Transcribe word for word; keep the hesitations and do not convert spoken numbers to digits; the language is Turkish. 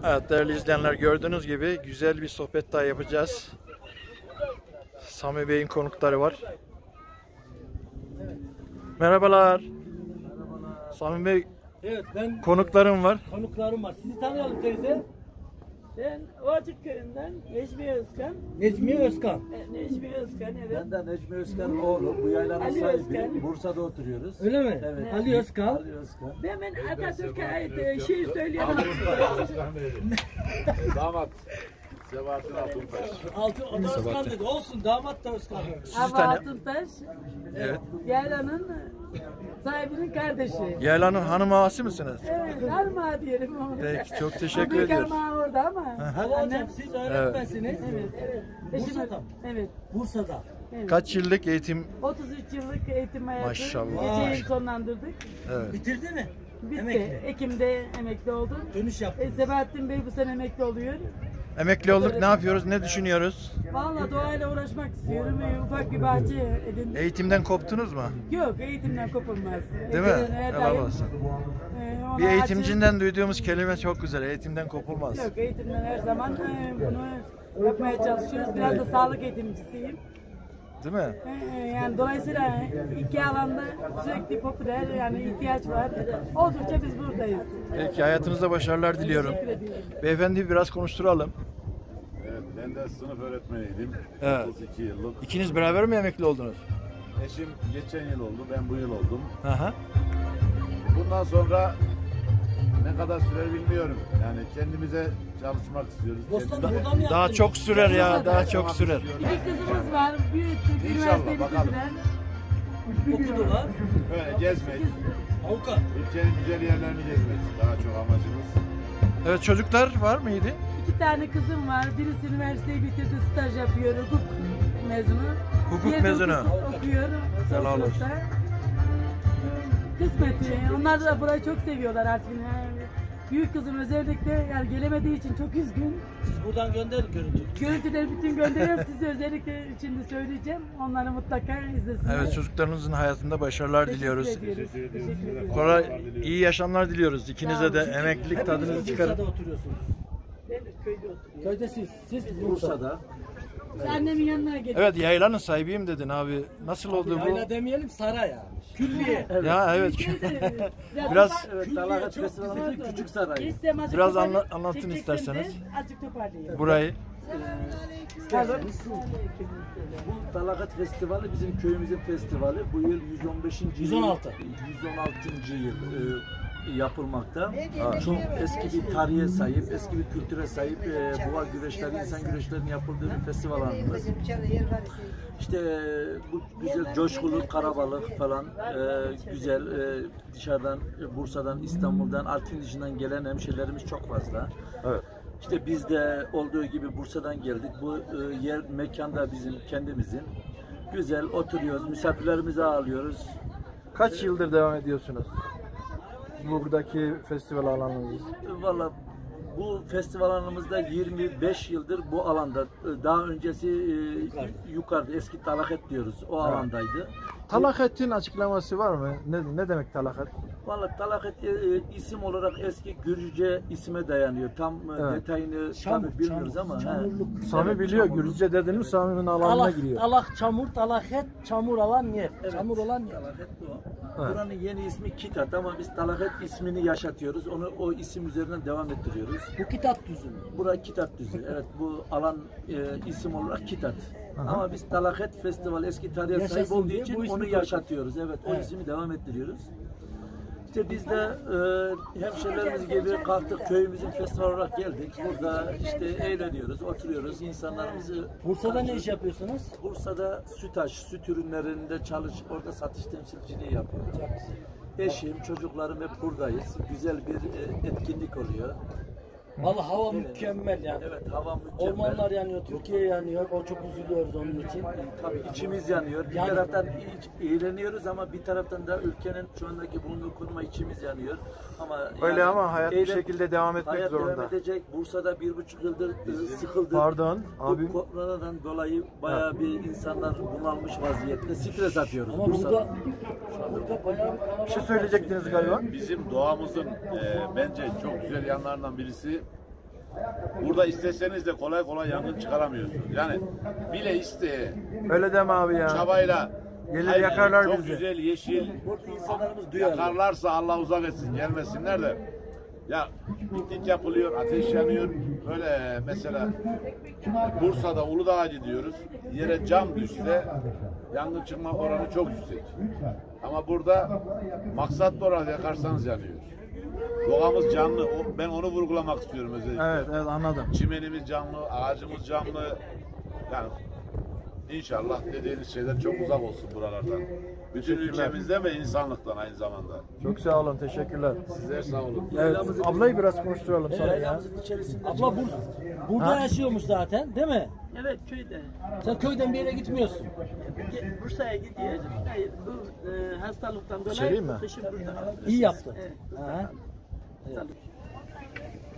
Evet değerli izleyenler, gördüğünüz gibi güzel bir sohbet daha yapacağız. Sami Bey'in konukları var. Merhabalar. Merhabalar. Sami Bey, Evet, ben konuklarım var. konuklarım var. Sizi tanıyalım teyze. Ben Ovacık köyünden Necmi Özkan. Necmi Özkan. E, Necmi Özkan, evet. Ben de Necmi Özkan oğlu. Bu yaylanın Ali sahibi. Özkan. Bursa'da oturuyoruz. Öyle mi? Evet. Ali Özkan. Ali Özkan. Ben, ben Atatürk'e ait e, şey söylüyorum. Damat Sebahattin Altuntaş. Altı, o da Özkan dedi. Olsun, damat da Özkan. Hava tane- Altuntaş, Evet. Yaylanın sahibinin kardeşi. Yaylanın hanım ağası mısınız? Evet, Arma diyelim ona. Peki, çok teşekkür Büyük ediyoruz. Armağan orada ama. Hava Annem- hocam, siz öğretmensiniz. Evet, evet. Eşim- Bursa'da mı? Evet. Bursa'da. evet. Kaç yıllık eğitim? otuz üç yıllık eğitim hayatı. Maşallah. Geceyi sonlandırdık. Evet. Bitirdi mi? Bitti. Emekli. Ekim'de emekli oldum. Dönüş yaptı. E, Sebahattin Bey bu sene emekli oluyor. Emekli olduk, ne yapıyoruz, ne düşünüyoruz? Vallahi doğayla uğraşmak istiyorum. Ee, Ufak bir bahçe edindim. Eğitimden koptunuz mu? Yok, eğitimden kopulmaz. Değil mi? Eğitimden her Helal daim, olsun. e, ona Bir açığım. eğitimcinden duyduğumuz kelime çok güzel. Eğitimden kopulmaz. Yok, eğitimden her zaman e, bunu yapmaya çalışıyoruz. Biraz da sağlık eğitimcisiyim. Değil mi? E, e, yani dolayısıyla iki alanda sürekli popüler, yani ihtiyaç var. Oldukça biz buradayız. Peki, hayatınızda başarılar diliyorum. Teşekkür ediyorum. Beyefendi biraz konuşturalım. Evet, ben de sınıf öğretmeniydim. Evet. otuz iki yıllık. İkiniz beraber mi emekli oldunuz? Eşim geçen yıl oldu, ben bu yıl oldum. Aha. Bundan sonra ne kadar sürer bilmiyorum. Yani kendimize çalışmak istiyoruz. Bostan Kendimize- burada mı yaptın? Daha çok sürer ya, daha çok sürer. İki kızımız var. Büyüttük, İnşallah, üniversiteyi bakalım. bitirdiler. Okudular. Böyle gezmek, Avukat. ülkenin güzel yerlerini gezmek daha çok amacımız. Evet, çocuklar var mıydı? İki tane kızım var. Birisi üniversiteyi bitirdi, staj yapıyor, hukuk mezunu. Hukuk Diğeri de mezunu. hukuk okuyor. son Helal olsun. sınıfta. Kısmet. Onlar da burayı çok seviyorlar artık. Yani büyük kızım özellikle yani gelemediği için çok üzgün. Siz buradan gönderin görüntü. Görüntüleri bütün gönderiyorum. Size özellikle şimdi söyleyeceğim. Onları mutlaka izlesinler. Evet, çocuklarınızın hayatında başarılar Teşekkür diliyoruz. ediyoruz. Teşekkür ediyoruz. Sonra iyi yaşamlar diliyoruz. İkinize de emeklilik tadınızı Hepiniz çıkarın. Bursa'da oturuyorsunuz. Ben de köyde oturuyorum. Köyde siz. Siz Bursa'da. Bursa'da. Annemin yanına geldim. Evet, yaylanın sahibiyim dedin abi. Nasıl oldu bu? Yayla demeyelim, saray yani. Külliye. Ya evet. Ya Biraz- baba- Evet, Dalagat Festivali'nin küçük sarayı. Geçsem azıcık Biraz toparlayayım. anla- anlatın Çekeceksem isterseniz. de Azıcık toparlayayım. Burayı. Bu Dalagat Festivali bizim köyümüzün festivali. Bu yıl yüz on beşinci yüz on altı. yüz on altıncı yıl e, yapılmakta. Çok eski bir tarihe sahip, eski bir kültüre sahip e, boğa güreşleri, insan güreşlerinin yapıldığı bir festival alanımız. İşte e, bu güzel coşkulu karabalık falan e, güzel e, dışarıdan e, Bursa'dan, İstanbul'dan, Artvin dışından gelen hemşehrilerimiz çok fazla. Evet. İşte biz de olduğu gibi Bursa'dan geldik. Bu e, yer mekanda bizim kendimizin. Güzel oturuyoruz, misafirlerimizi ağırlıyoruz. Kaç yıldır devam ediyorsunuz? Buradaki festival alanınız. Valla bu festival alanımızda yirmi beş yıldır bu alanda. Daha öncesi e, yukarıda eski Talaket diyoruz. O alandaydı. Talaket'in açıklaması var mı? Ne, ne demek talaket? Valla Talaket e, e, isim olarak eski Gürcüce isme dayanıyor. Tam e, Evet. detayını Çamur, tabii bilmiyoruz çamur, ama. he. çamurluk. Sami Evet, biliyor. çamurluk. Gürcüce dedin mi Sami'nin alanına Talak, giriyor. talak, çamur, talaket, çamur alan yer. Evet. Çamur olan yer. Talaket bu. Evet. Buranın yeni ismi Kitat ama biz Talaket ismini yaşatıyoruz. Onu o isim üzerinden devam ettiriyoruz. Bu kitap düzümü. Bura Kitat düzü. Evet, bu alan e, isim olarak Kitat. Ama biz Talaket Festival eski tarihe sahip Yaşasın olduğu diye için bu ismi onu koyduk. yaşatıyoruz. Evet, o Evet. ismi devam ettiriyoruz. İşte biz de e, hemşehrilerimiz gibi kalktık köyümüzün festival olarak geldik. Burada işte eğleniyoruz, oturuyoruz. İnsanlarımızı Bursa'da ne iş yapıyorsunuz? Bursa'da sütaş, süt ürünlerinde çalış, orada satış temsilciliği yapıyorum. Eşim, çocuklarım hep buradayız. Güzel bir e, etkinlik oluyor. Vallahi hava mükemmel yani. Evet, hava mükemmel. Ormanlar yanıyor, Türkiye yanıyor. O çok üzülüyoruz onun için. Tabii içimiz yanıyor. Bir Yani- taraftan iç- eğleniyoruz ama bir taraftan da ülkenin şu andaki bulunduğu konuma içimiz yanıyor. Ama Öyle yani ama hayat bir eğlen- şekilde devam etmek hayat zorunda. devam edecek. Bursa'da bir buçuk yıldır e, sıkıldı. Pardon Bu abim. koronadan dolayı bayağı bir insanlar bunalmış vaziyette. Stres atıyoruz Ama Bursa'da. burada, burada bayağı bir kalabalık. Bir şey söyleyecektiniz galiba. Bizim doğamızın e, bence çok güzel yanlarından birisi Burada isteseniz de kolay kolay yangın çıkaramıyorsunuz. Yani bile isteye, Öyle deme abi ya. çabayla Gelir hayır, yakarlar çok bizi. güzel yeşil Burada insanlarımız duyarlı. yakarlarsa Allah uzak etsin, gelmesinler de. Ya piknik yapılıyor, ateş yanıyor. Böyle mesela Bursa'da Uludağ'a gidiyoruz. Yere cam düşse yangın çıkma oranı çok yüksek. Ama burada maksatlı olarak yakarsanız yanıyor. Doğamız canlı. O- Ben onu vurgulamak istiyorum özellikle. Evet, evet anladım. Çimenimiz canlı, ağacımız canlı. Yani inşallah dediğiniz şeyler çok uzak olsun buralardan. Bütün ülkemizden ve insanlıktan aynı zamanda. Çok sağ olun, teşekkürler. Sizler sağ olun. Evet, ablayı biraz konuşturalım sonra ya. Yaylamızın içerisinde. Abla bur burada Ha? yaşıyormuş zaten değil mi? Evet köyde. Sen köyden bir yere gitmiyorsun. Ge- Bursa'ya gideceğiz. Hayır, bu e, hastalıktan dolayı Çevireyim mi? kışın burada. İyi yaptın. Evet. Ha. Evet. Hastalık.